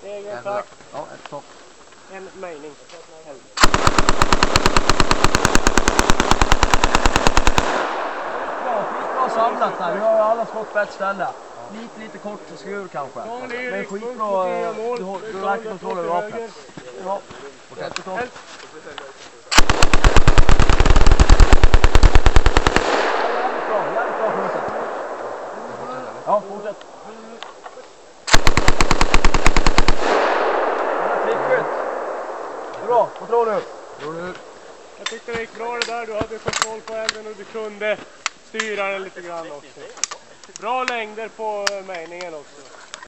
Egen takt. Ja, ett stopp. En mejning. Skitbra samlat här. Vi har alla skott på ett ställe. Lite kort skur kanske. Men skitbra. Du verkar kontroll över vapnet. Ja, jättebra. Jävligt bra skjutet. Ja, fortsätt. Bra, vad tror du? Jag tyckte det gick bra det där, du hade kontroll på elden och du kunde styra den lite grann också. Bra längder på mejningen också.